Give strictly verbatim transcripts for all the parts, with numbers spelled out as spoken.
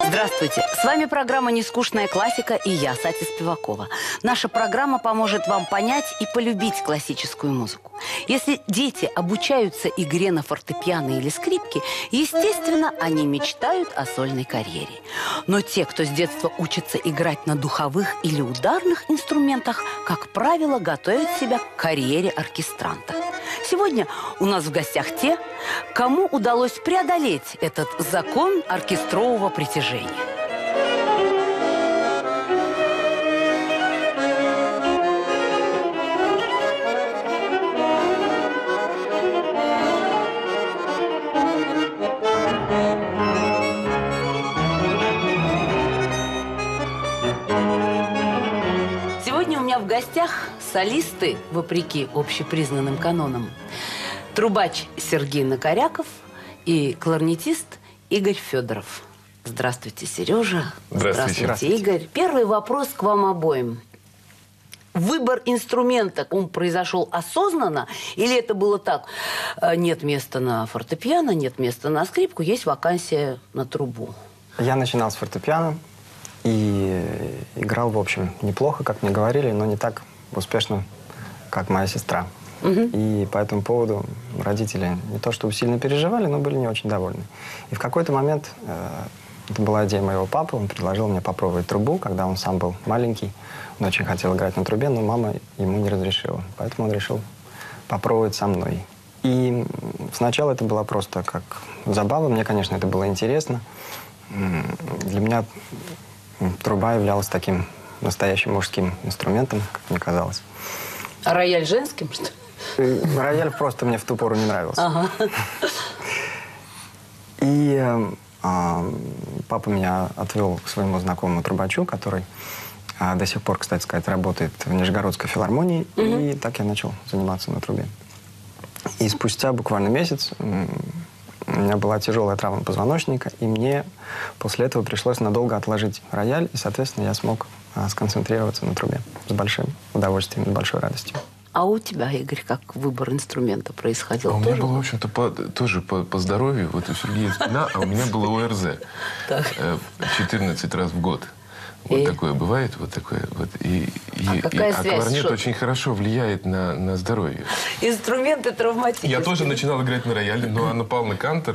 Здравствуйте! С вами программа «Нескучная классика» и я, Сатя Спивакова. Наша программа поможет вам понять и полюбить классическую музыку. Если дети обучаются игре на фортепиано или скрипке, естественно, они мечтают о сольной карьере. Но те, кто с детства учится играть на духовых или ударных инструментах, как правило, готовят себя к карьере оркестранта. Сегодня у нас в гостях те, кому удалось преодолеть этот закон оркестрового притяжения. Сегодня у меня в гостях солисты, вопреки общепризнанным канонам. Трубач Сергей Накоряков и кларнетист Игорь Федоров. Здравствуйте, Сережа. Здравствуйте. Здравствуйте, Игорь. Первый вопрос к вам обоим. Выбор инструмента, он произошел осознанно? Или это было так? Нет места на фортепиано, нет места на скрипку, есть вакансия на трубу. Я начинал с фортепиано и играл, в общем, неплохо, как мне говорили, но не так успешно, как моя сестра. Угу. И по этому поводу родители не то что сильно переживали, но были не очень довольны. И в какой-то момент, э, это была идея моего папы, он предложил мне попробовать трубу, когда он сам был маленький. Он очень хотел играть на трубе, но мама ему не разрешила. Поэтому он решил попробовать со мной. И сначала это было просто как забава. Мне, конечно, это было интересно. Для меня труба являлась таким настоящим мужским инструментом, как мне казалось. А рояль женским, что ли? Рояль просто мне в ту пору не нравился. Ага. И э, папа меня отвел к своему знакомому трубачу, который э, до сих пор, кстати сказать, работает в Нижегородской филармонии. Угу. И так я начал заниматься на трубе. И спустя буквально месяц э, у меня была тяжелая травма позвоночника, и мне после этого пришлось надолго отложить рояль, и, соответственно, я смог э, сконцентрироваться на трубе с большим удовольствием, с большой радостью. А у тебя, Игорь, как выбор инструмента происходил? А у меня было, в общем-то, по, тоже по, по здоровью. Вот у Сергея спина, а у меня было ОРЗ. четырнадцать раз в год. Вот и? Такое бывает, вот такое. Вот. И, и, а какая и, связь? А кларнет Что? очень хорошо влияет на, на здоровье. Инструменты травматические. Я тоже начинал играть на рояле, но Анна Павловна Кантор,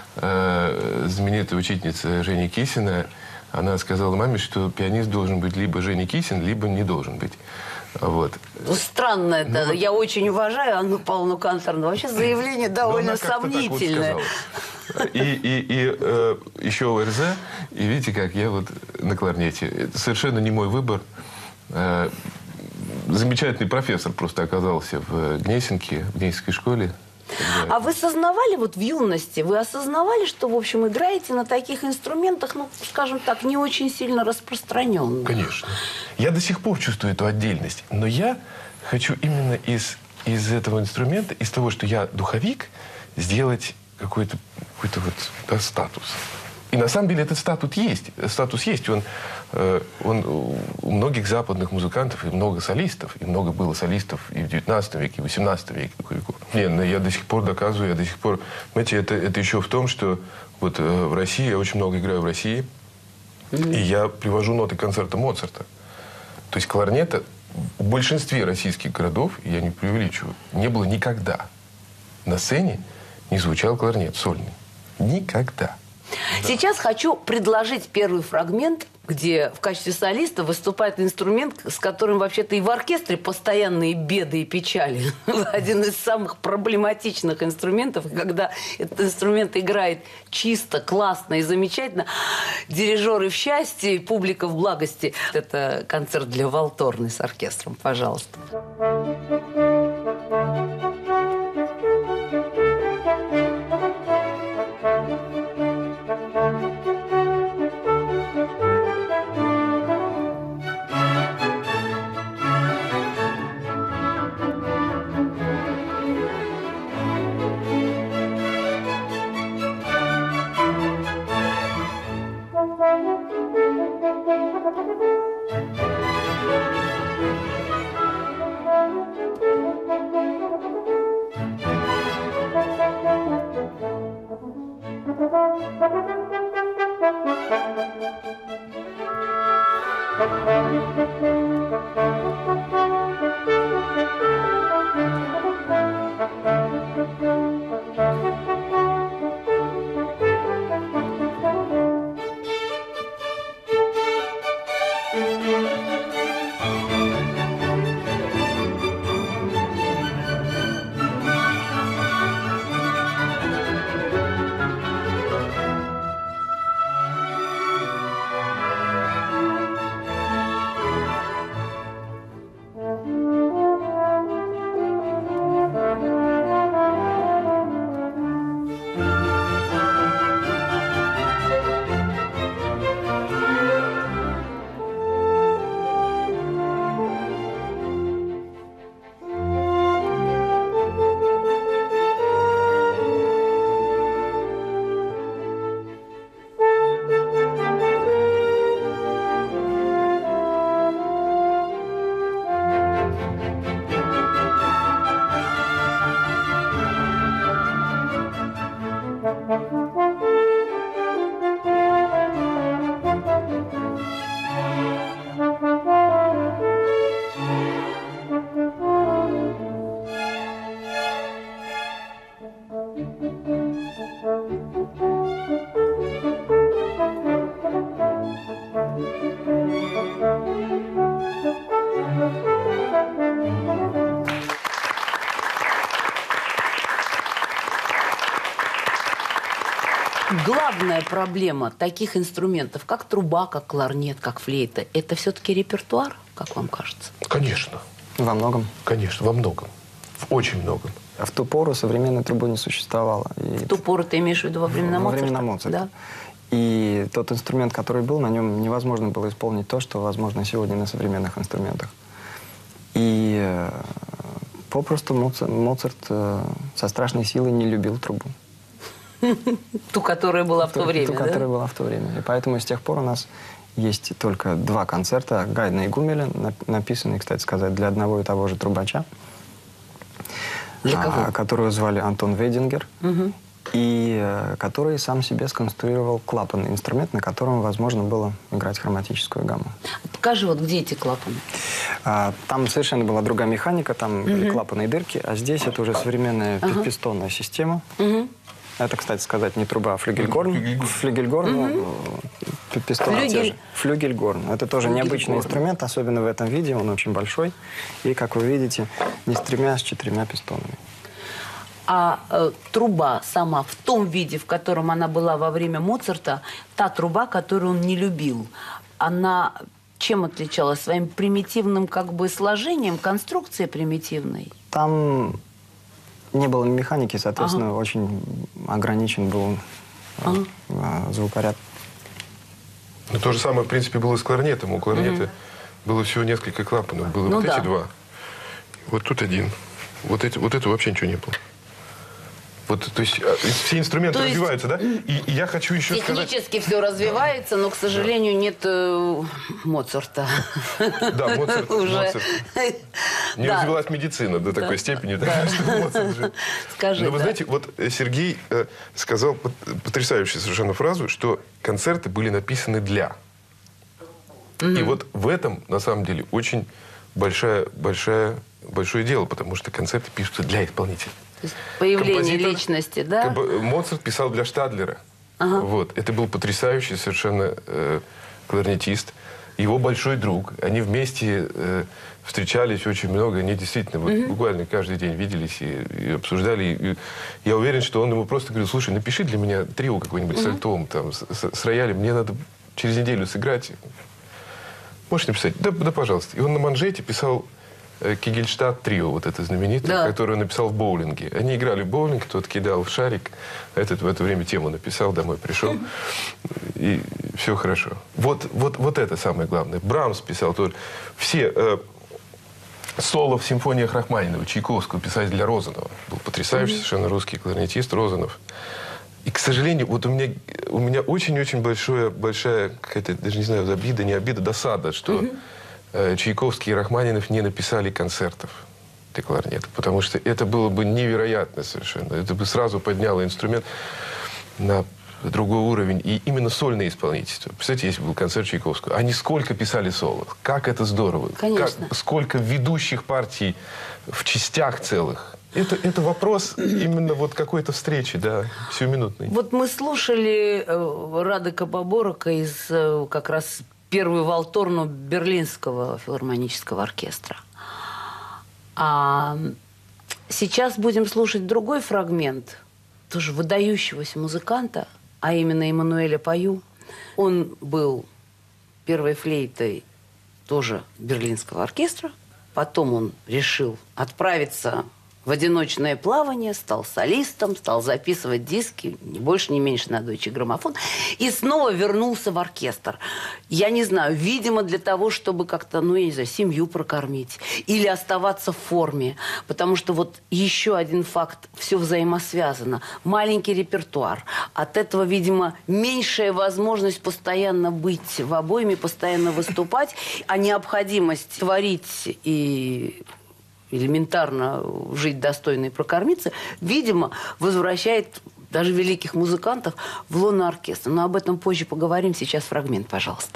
э, знаменитая учительница Жени Кисина, она сказала маме, что пианист должен быть либо Женя Кисин, либо не должен быть. Вот. Ну, странно это. Ну, я очень уважаю Анну Павловну Кантор, но вообще заявление довольно сомнительное. Вот и и, и э, еще ОРЗ, и видите, как я вот на кларнете. Это совершенно не мой выбор. Э, замечательный профессор просто оказался в Гнесинке, в Гнесинской школе. А вы сознавали вот в юности, вы осознавали, что, в общем, играете на таких инструментах, ну, скажем так, не очень сильно распространенных? Конечно. Я до сих пор чувствую эту отдельность. Но я хочу именно из, из этого инструмента, из того, что я духовик, сделать какой-то какой-то вот да, статус. И на самом деле этот статус есть. Статус есть. Он, э, он у многих западных музыкантов, и много солистов, и много было солистов и в девятнадцатом веке, и в восемнадцатом веке. Не, но я до сих пор доказываю, я до сих пор... Знаете, это, это еще в том, что вот э, в России, я очень много играю в России, mm-hmm. и я привожу ноты концерта Моцарта. То есть кларнета в большинстве российских городов, я не преувеличиваю, не было никогда. На сцене не звучал кларнет сольный. Никогда. Да. Сейчас хочу предложить первый фрагмент, где в качестве солиста выступает инструмент, с которым вообще-то и в оркестре постоянные беды и печали. Один из самых проблематичных инструментов, когда этот инструмент играет чисто, классно и замечательно. Дирижеры в счастье, публика в благости. Это концерт для валторны с оркестром. Пожалуйста. Thank you. Главная проблема таких инструментов, как труба, как кларнет, как флейта, это все-таки репертуар, как вам кажется? Конечно. Во многом. Конечно, во многом. В очень многом. В ту пору современной трубы не существовало. И В ту пору ты имеешь в виду во времена во Моцарта? времена Моцарта. Да. И тот инструмент, который был, на нем невозможно было исполнить то, что возможно сегодня на современных инструментах. И э, попросту Моцарт, Моцарт э, со страшной силой не любил трубу. Ту, которая была в то время, Ту, да? которая была в то время. И поэтому с тех пор у нас есть только два концерта Гайдна и Гумеля, написанные, кстати сказать, для одного и того же трубача. Для кого? А, которого звали Антон Ведингер. Угу. И а, который сам себе сконструировал клапанный инструмент, на котором возможно было играть хроматическую гамму. Покажи, вот где эти клапаны? А, там совершенно была другая механика, там были клапанные дырки, а здесь это уже современная Ага. пистонная система. Угу. Это, кстати сказать, не труба, а флюгельгорн. Флюгельгорн, ну, пистон те Флюгель. же. Флюгельгорн. Это тоже Флюгельгорн. необычный инструмент, особенно в этом виде. Он очень большой. И, как вы видите, не с тремя, а с четырьмя пистонами. А э, труба сама в том виде, в котором она была во время Моцарта, та труба, которую он не любил, она чем отличалась? Своим примитивным как бы сложением, конструкцией примитивной? Там не было механики, соответственно, Ага. очень ограничен был э, Ага. э, звукоряд. Ну, то же самое, в принципе, было с кларнетом. У кларнета было всего несколько клапанов. Было Ну вот да. эти два. Вот тут один. Вот, эти, вот это вообще ничего не было. Вот, то есть а, все инструменты То есть- развиваются, да? И, и я хочу еще сказать... Технически все развивается, но, к сожалению, нет э, Моцарта. Да, Моцарт, Уже. Моцарт. Не Да. развилась медицина до такой степени, да, что Моцарт же- Скажи, Но вы да. знаете, вот э, Сергей э, сказал пот- потрясающую совершенно фразу, что концерты были написаны для. И вот в этом, на самом деле, очень большая, большая, большое дело, потому что концерты пишутся для исполнителя. То есть появление Композитор- личности, да? Как бы Моцарт писал для Штадлера. Вот. Это был потрясающий совершенно э, кларнетист. Его большой друг. Они вместе э, встречались очень много. Они действительно вот, буквально каждый день виделись и, и обсуждали. И, и я уверен, что он ему просто говорил: слушай, напиши для меня трио какой-нибудь с альтом, там, с, с- с роялем. Мне надо через неделю сыграть. Можешь написать? Да, да, пожалуйста. И он на манжете писал э, Кегельштадт трио, вот это знаменитое, Да. которое он написал в боулинге. Они играли в боулинг, тот кидал в шарик, а этот в это время тему написал, домой пришел, и все хорошо. Вот, вот, вот это самое главное. Брамс писал тоже. Все э, соло в симфониях Рахманинова, Чайковского писать для Розанова. Был потрясающий совершенно русский кларнетист Розанов. И, к сожалению, вот у меня, у меня очень-очень большое, большая какая-то, даже не знаю, обида, не обида, досада, что э, Чайковский и Рахманинов не написали концертов для кларнета. Потому что это было бы невероятно совершенно. Это бы сразу подняло инструмент на другой уровень. И именно сольное исполнительство. Представляете, если был концерт Чайковского, они сколько писали соло. Как это здорово. Конечно. Как, сколько ведущих партий в частях целых. Это, это вопрос именно вот какой-то встречи, да, сиюминутной. Вот мы слушали э, Радека Баборока из э, как раз первую валторну Берлинского филармонического оркестра. А сейчас будем слушать другой фрагмент тоже выдающегося музыканта, а именно Эммануэля Паю. Он был первой флейтой тоже Берлинского оркестра. Потом он решил отправиться в одиночное плавание, стал солистом, стал записывать диски, ни больше, ни меньше на Deutsche Grammophon, и снова вернулся в оркестр. Я не знаю, видимо, для того, чтобы как-то, ну, я не знаю, семью прокормить или оставаться в форме. Потому что вот еще один факт, все взаимосвязано. Маленький репертуар. От этого, видимо, меньшая возможность постоянно быть в обойме, постоянно выступать, а необходимость творить и элементарно жить достойно и прокормиться, видимо, возвращает даже великих музыкантов в лоно оркестра. Но об этом позже поговорим. Сейчас фрагмент, пожалуйста.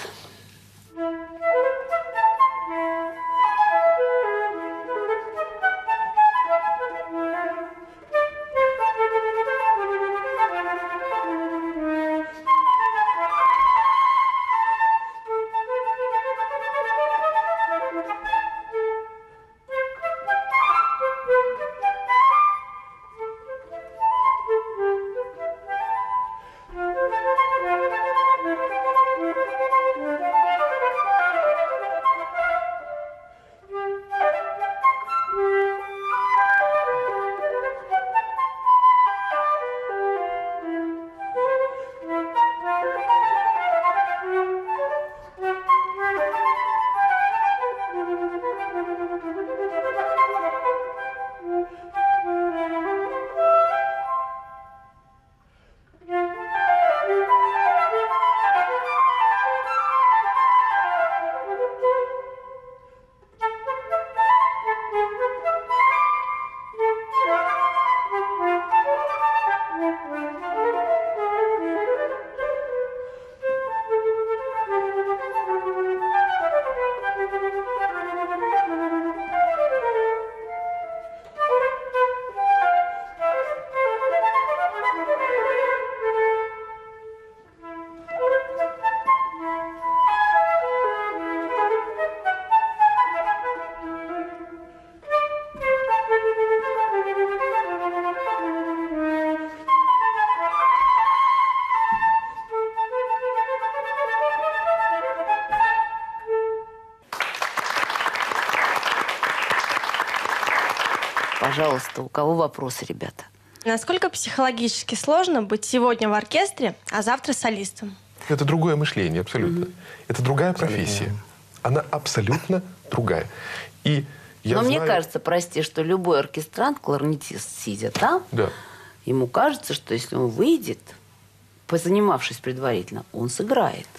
Пожалуйста, у кого вопросы, ребята? Насколько психологически сложно быть сегодня в оркестре, а завтра солистом? Это другое мышление, абсолютно. Mm-hmm. Это другая профессия. Она абсолютно другая. И я Но знаю... мне кажется, прости, что любой оркестрант, кларнетист, сидя там, да. ему кажется, что если он выйдет, позанимавшись предварительно, он сыграет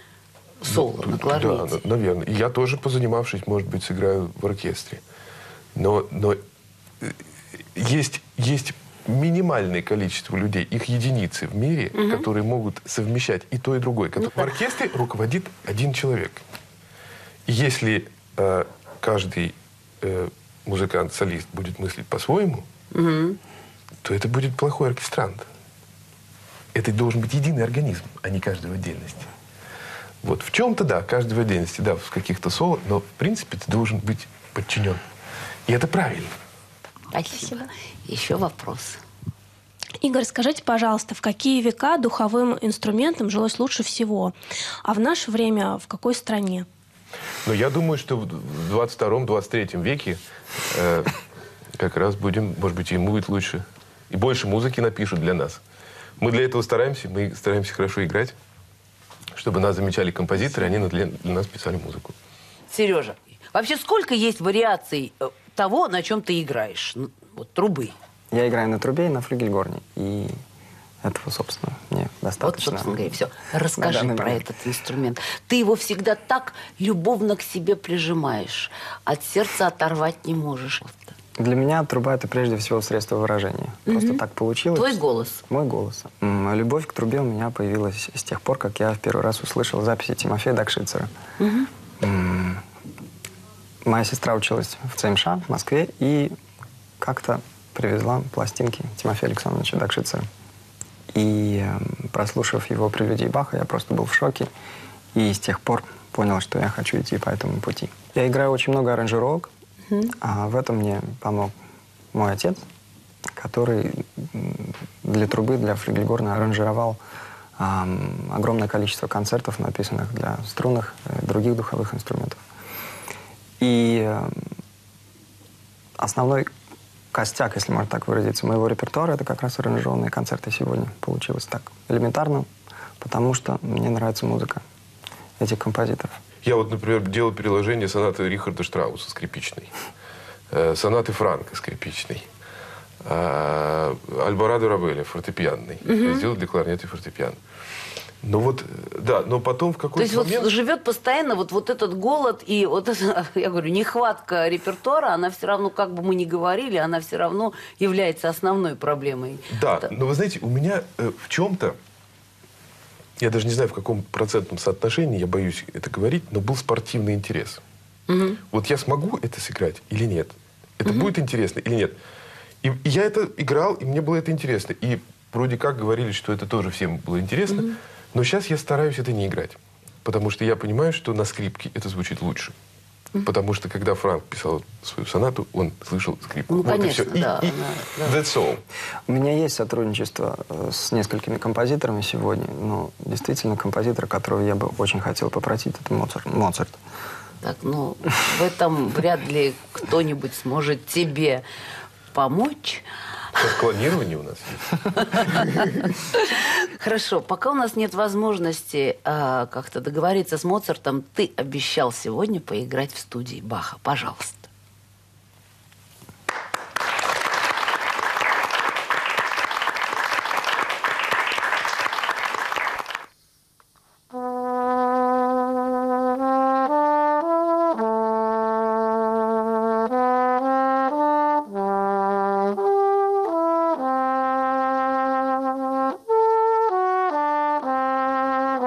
соло ну, на кларнете. Да, наверное. И я тоже, позанимавшись, может быть, сыграю в оркестре. Но, но есть, есть минимальное количество людей, их единицы в мире, угу. которые могут совмещать и то, и другое. Ну, в оркестре руководит один человек. И если э, каждый э, музыкант-солист будет мыслить по-своему, угу. то это будет плохой оркестрант. Это должен быть единый организм, а не каждый в отдельности. Вот в чем-то, да, каждый в отдельности, да, в каких-то соло, но в принципе ты должен быть подчинен. И это правильно. Спасибо. Еще вопрос. Игорь, скажите, пожалуйста, в какие века духовым инструментам жилось лучше всего? А в наше время в какой стране? Ну, я думаю, что в двадцать втором — двадцать третьем веке э, как раз будем, может быть, ему будет лучше. И больше музыки напишут для нас. Мы для этого стараемся, мы стараемся хорошо играть, чтобы нас замечали композиторы, они для, для нас писали музыку. Сережа, вообще сколько есть вариаций того, на чем ты играешь? Вот трубы. Я играю на трубе и на флюгельгорне. И этого, собственно, мне достаточно. Вот, собственно говоря, все. Расскажи про этот инструмент. Ты его всегда так любовно к себе прижимаешь. От сердца оторвать не можешь. Для меня труба — это прежде всего средство выражения. Просто так получилось. Твой голос. Мой голос. М, Любовь к трубе у меня появилась с тех пор, как я в первый раз услышал записи Тимофея Дакшицера. М, Моя сестра училась в ЦМШ в Москве и как-то привезла пластинки Тимофея Александровича Дакшицера. И э, прослушав его прелюдии Баха, я просто был в шоке. И с тех пор понял, что я хочу идти по этому пути. Я играю очень много аранжировок, а в этом мне помог мой отец, который для трубы, для флюгельгорна аранжировал эм, огромное количество концертов, написанных для струнных и других духовых инструментов. И э, основной костяк, если можно так выразиться, моего репертуара — это как раз аранжированные концерты сегодня. Получилось так элементарно, потому что мне нравится музыка этих композиторов. Я вот, например, делал переложение сонаты Рихарда Штрауса скрипичной, э, сонаты Франка скрипичной, э, Альборадо Равеля фортепианный. Я сделал для кларнета и фортепиано. Ну вот, да, но потом в То какой-то есть момент... вот живет постоянно вот, вот этот голод и вот это, я говорю, нехватка репертуара, она все равно, как бы мы ни говорили, она все равно является основной проблемой. Да, Это- но вы знаете, у меня э, в чем-то, я даже не знаю, в каком процентном соотношении, я боюсь это говорить, но был спортивный интерес. Вот я смогу это сыграть или нет? Это будет интересно или нет? И, и я это играл, и мне было это интересно. И вроде как говорили, что это тоже всем было интересно. Но сейчас я стараюсь это не играть. Потому что я понимаю, что на скрипке это звучит лучше. Потому что когда Франк писал свою сонату, он слышал скрипку. Ну, Вот конечно, и все. И- да, и она- да. That's all. У меня есть сотрудничество э, с несколькими композиторами сегодня, но действительно композитор, которого я бы очень хотел попросить, это Моцарт. Моцарт. Так, ну, в этом вряд ли кто-нибудь сможет тебе помочь. Сейчас клонирование у нас есть. Хорошо, пока у нас нет возможности а, как-то договориться с Моцартом, ты обещал сегодня поиграть в студии Баха. Пожалуйста.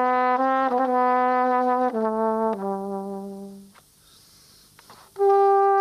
Thank you.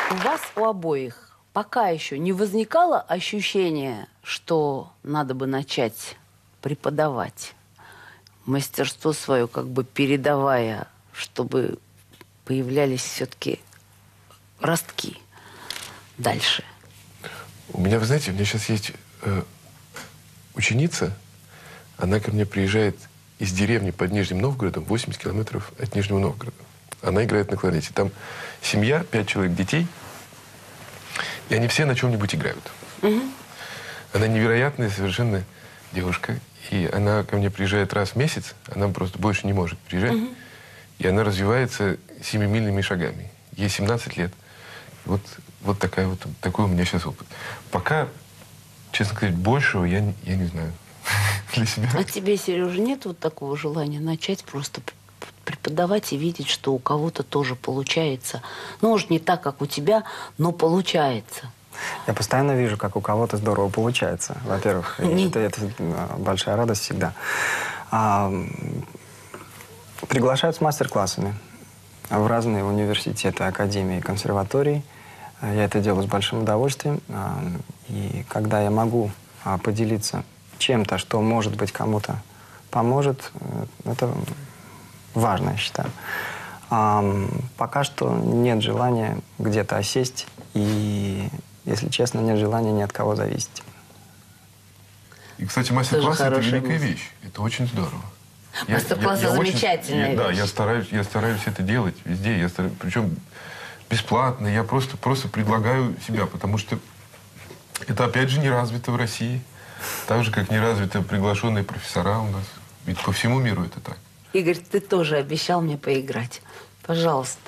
У вас у обоих пока еще не возникало ощущение, что надо бы начать преподавать, мастерство свое как бы передавая, чтобы появлялись все-таки ростки дальше? У меня, вы знаете, у меня сейчас есть э, ученица, она ко мне приезжает из деревни под Нижним Новгородом, восемьдесят километров от Нижнего Новгорода. Она играет на кларнете. Там семья, пять человек детей, и они все на чем-нибудь играют. Угу. Она невероятная совершенно девушка, и она ко мне приезжает раз в месяц, она просто больше не может приезжать, угу. И она развивается семимильными шагами. Ей семнадцать лет. Вот, вот, такая вот такой у меня сейчас опыт. Пока, честно сказать, большего я, я не знаю для себя. А тебе, Сережа, нет вот такого желания начать просто преподавать и видеть, что у кого-то тоже получается? Ну, может, не так, как у тебя, но получается. Я постоянно вижу, как у кого-то здорово получается. Во-первых, это, это большая радость всегда. А, приглашают с мастер-классами в разные университеты, академии, консерватории. Я это делаю с большим удовольствием. И когда я могу поделиться чем-то, что, может быть, кому-то поможет, это важно, я считаю. А, пока что нет желания где-то осесть, и, если честно, нет желания ни от кого зависеть. И, кстати, мастер-класс – это великая вещь. Это очень здорово. Мастер-классы замечательная вещь. Да, вещь. я стараюсь, я стараюсь это делать везде. Я стараюсь, причем бесплатно. Я просто, просто предлагаю себя, потому что это, опять же, не развито в России. Так же, как не развиты приглашенные профессора у нас. Ведь по всему миру это так. Игорь, ты тоже обещал мне поиграть. Пожалуйста.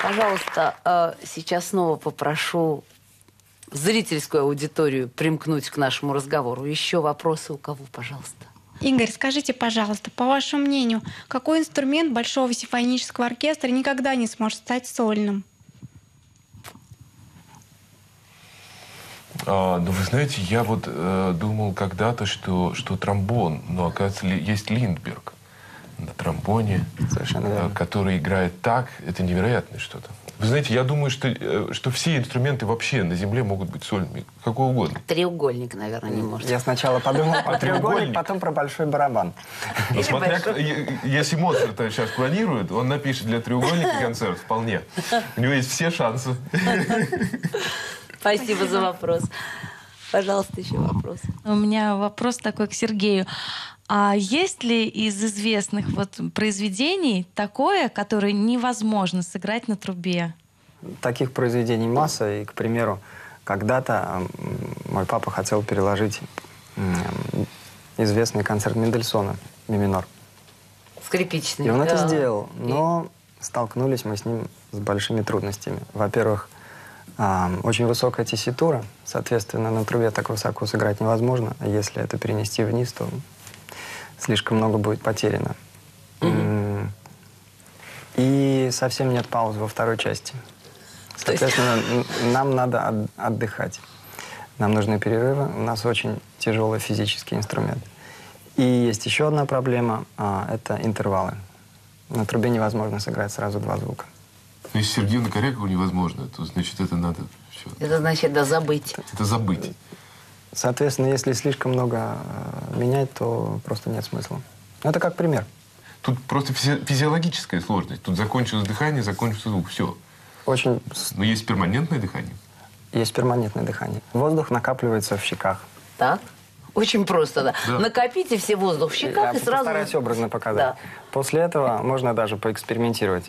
Пожалуйста, э, сейчас снова попрошу зрительскую аудиторию примкнуть к нашему разговору. Еще вопросы у кого, пожалуйста? Игорь, скажите, пожалуйста, по вашему мнению, какой инструмент Большого симфонического оркестра никогда не сможет стать сольным? А, ну, вы знаете, я вот э, думал когда-то, что, что тромбон, но, оказывается, ли, есть Линдберг на тромбоне, Совершенно э, верно. который играет так, это невероятное что-то. Вы знаете, я думаю, что, э, что все инструменты вообще на Земле могут быть сольными, какой угодно. Треугольник, наверное, не может. Я сначала подумал про треугольник, треугольник? потом про большой барабан. Но смотря, к- е- если Моцарт сейчас планирует, он напишет для треугольника концерт вполне. У него есть все шансы. Спасибо за вопрос. Пожалуйста, еще вопрос. У меня вопрос такой к Сергею. А есть ли из известных вот произведений такое, которое невозможно сыграть на трубе? Таких произведений масса. И, к примеру, когда-то м, мой папа хотел переложить м, известный концерт Мендельсона «Ми минор». Скрипичный. И он это да. сделал. Но столкнулись мы с ним с большими трудностями. Во-первых, а, очень высокая тесситура. Соответственно, на трубе так высоко сыграть невозможно. А если это перенести вниз, то слишком много будет потеряно. М, И совсем нет паузы во второй части. То есть- Соответственно, н- нам надо от- отдыхать. Нам нужны перерывы. У нас очень тяжелый физический инструмент. И есть еще одна проблема а, – это интервалы. На трубе невозможно сыграть сразу два звука. То есть Сергею Накорякову невозможно, то значит это надо все. Это значит, да, забыть. Это забыть. Соответственно, если слишком много э, менять, то просто нет смысла. Ну, это как пример. Тут просто физи- физиологическая сложность. Тут закончилось дыхание, закончился звук. Все. Очень с- Но есть перманентное дыхание. есть перманентное дыхание. Воздух накапливается в щеках. Так? Очень просто, да. Да. Накопите все воздух в щеках Я и сразу... постараюсь образно показать. Да. После этого можно даже поэкспериментировать.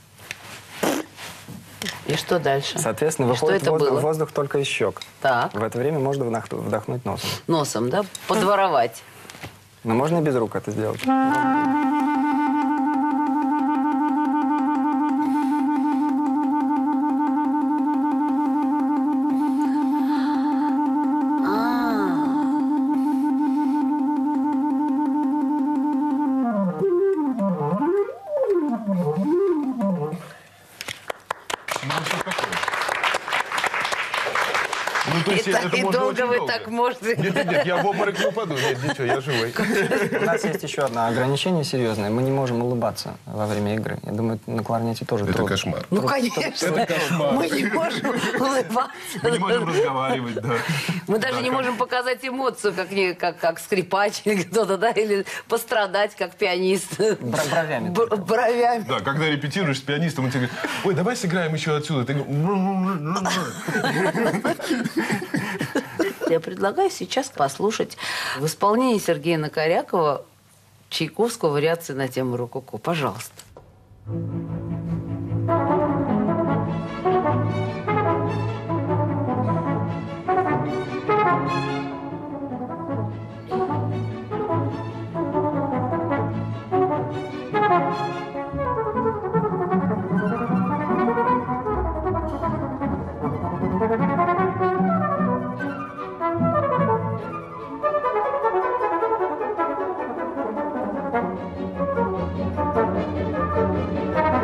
И что дальше? Соответственно, И что выходит это воздух, было? воздух только из щек. Так. В это время можно вдох- вдохнуть носом. Носом, да? Подворовать. Но можно и без рук это сделать. Ну, то есть И, это так- и можно долго очень вы долго. так можете... Нет, нет, нет, я в обморок не упаду. Нет, ничего, я живой. У нас есть еще одно ограничение серьезное. Мы не можем улыбаться во время игры. Я думаю, на кларнете тоже Это трудно. кошмар. Ну, конечно. Мы не можем улыбаться. Мы не можем разговаривать, да. Мы даже Да, не как- можем показать эмоцию, как, не, как, как скрипач или кто-то, да, или пострадать, как пианист. Бра- бровями Б- только. бровями. Да, когда репетируешь с пианистом, он тебе говорит, ой, давай сыграем еще отсюда. Ты говоришь, Я предлагаю сейчас послушать в исполнении Сергея Накорякова Чайковского вариации на тему рококо. Пожалуйста. Thank you.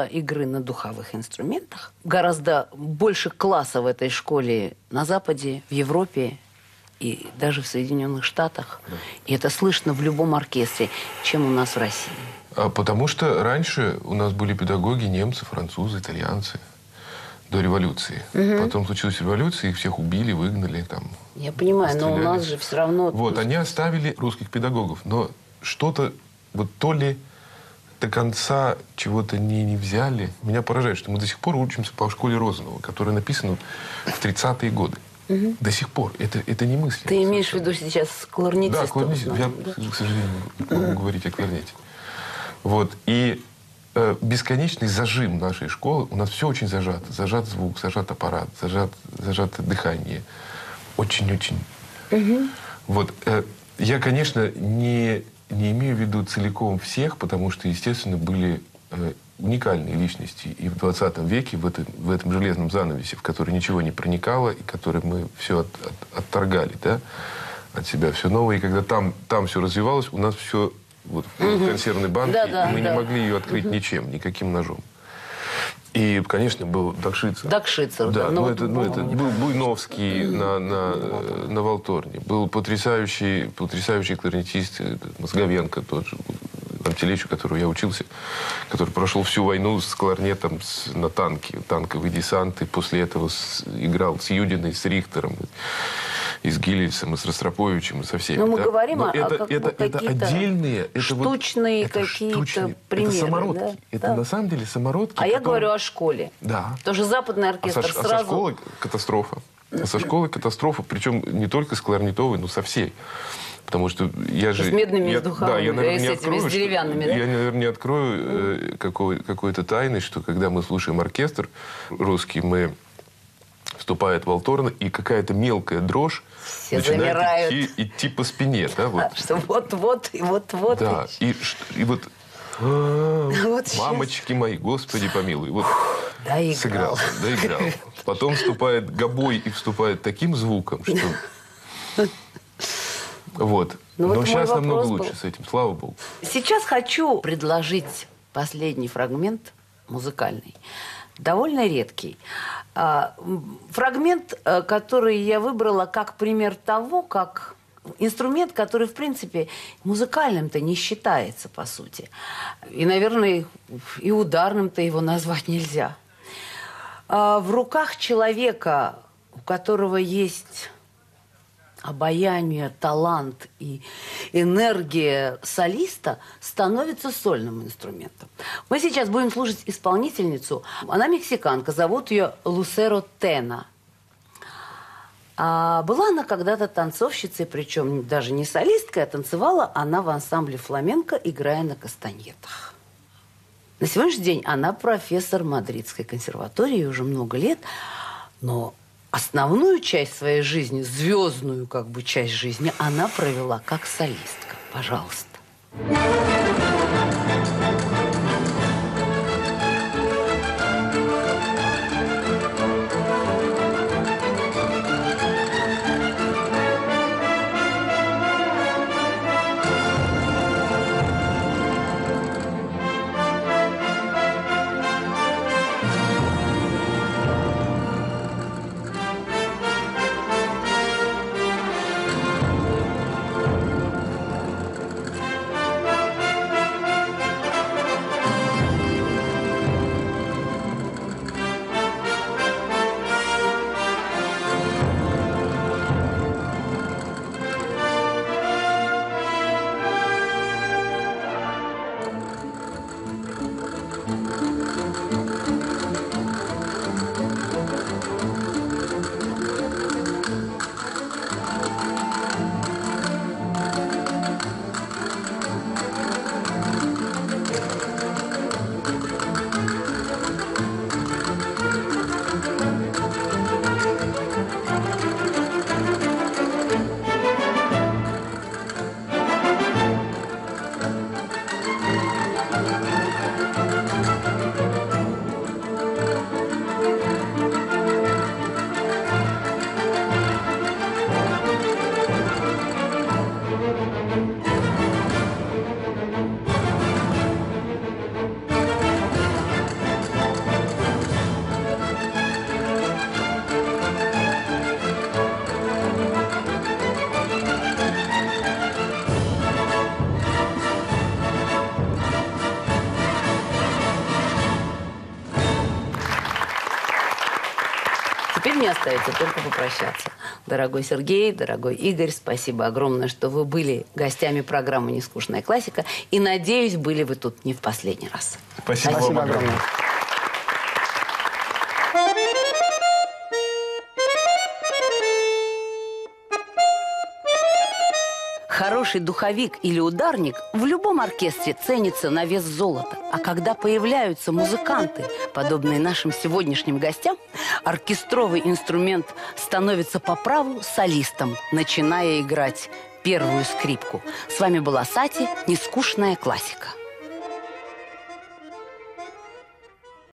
школа игры на духовых инструментах. Гораздо больше класса в этой школе на Западе, в Европе и даже в Соединенных Штатах. Да. И это слышно в любом оркестре, чем у нас в России. А потому что раньше у нас были педагоги немцы, французы, итальянцы. До революции. Угу. Потом случилась революция, их всех убили, выгнали. Там, Я понимаю, постреляли. Но у нас же все равно... Вот, они оставили русских педагогов. Но что-то, вот то ли до конца чего-то не, не взяли. Меня поражает, что мы до сих пор учимся по школе Розанова, которая написана в тридцатые годы. Угу. До сих пор. Это, это не мысли. Ты имеешь в виду сейчас кларнетистов? Да, кларнетист. Я, да? к сожалению, не могу говорить о кларнете. Вот. И э, бесконечный зажим нашей школы. У нас все очень зажато. Зажат звук, зажат аппарат, зажат, зажато дыхание. Очень-очень. Угу. Вот. Э, я, конечно, не, не имею в виду целиком всех, потому что, естественно, были э, уникальные личности и в двадцатом веке, в, это, в этом железном занавесе, в который ничего не проникало, и который мы все от, от, отторгали, да, от себя, все новое. И когда там, там все развивалось, у нас все вот, в консервной банке, да, да, мы да. не могли ее открыть угу. ничем, никаким ножом. И, конечно, был Дакшицер. Дакшицер, да. да. Ну, ну, это, ну, это был Буйновский на, на, на Валторне. Был потрясающий, потрясающий кларнетист Мозговенко, тот же, Антилечу, которого я учился, который прошел всю войну с кларнетом с, на танке, танковый десант, и после этого с, играл с Юдиной, с Рихтером, и с Гиллисом, и с Ростроповичем, и со всеми. Но мы да? говорим Но о, это, как это, бы это отдельные, это штучные вот, это какие-то штучные, примеры. Это самородки. Да? Это да. на самом деле самородки. А потом... я говорю о школе. Да. Тоже западный оркестр а со, сразу... А со школы катастрофа. А со школы катастрофа, причем не только с кларнетовой, но со всей. Потому что я же... С медными я, и с духовыми, да, я, наверное, с не этими, открою, с деревянными, что, да? Я, наверное, не открою э, какой, какой-то тайны, что когда мы слушаем оркестр русский, мы... вступает Валторна, и какая-то мелкая дрожь все начинает замирают. идти, идти по спине. Да, вот. А, что вот-вот, и вот-вот. Да, и, и вот... Вот мамочки сейчас. мои, Господи помилуй. Вот Доиграл. сыграл, доиграл. Потом вступает гобой и вступает таким звуком, что... Вот. Ну, Но вот сейчас намного был. лучше с этим, слава Богу. Сейчас хочу предложить последний фрагмент музыкальный. Довольно редкий. Фрагмент, который я выбрала как пример того, как инструмент, который, в принципе, музыкальным-то не считается, по сути. И, наверное, и ударным-то его назвать нельзя. В руках человека, у которого есть обаяние, талант и энергия солиста, становится сольным инструментом. Мы сейчас будем слушать исполнительницу. Она мексиканка, зовут ее Лусеро Тена. А была она когда-то танцовщицей, причем даже не солисткой, а танцевала она в ансамбле фламенко, играя на кастаньетах. На сегодняшний день она профессор Мадридской консерватории уже много лет, но основную часть своей жизни, звездную как бы часть жизни, она провела как солистка. Пожалуйста. Thank мне остается только попрощаться. Дорогой Сергей, дорогой Игорь, спасибо огромное, что вы были гостями программы «Нескучная классика». И, надеюсь, были вы тут не в последний раз. Спасибо, Спасибо вам огромное. огромное. Хороший духовик или ударник в любом оркестре ценится на вес золота. А когда появляются музыканты, подобные нашим сегодняшним гостям, оркестровый инструмент становится по праву солистом, начиная играть первую скрипку. С вами была Сати, «Нескучная классика».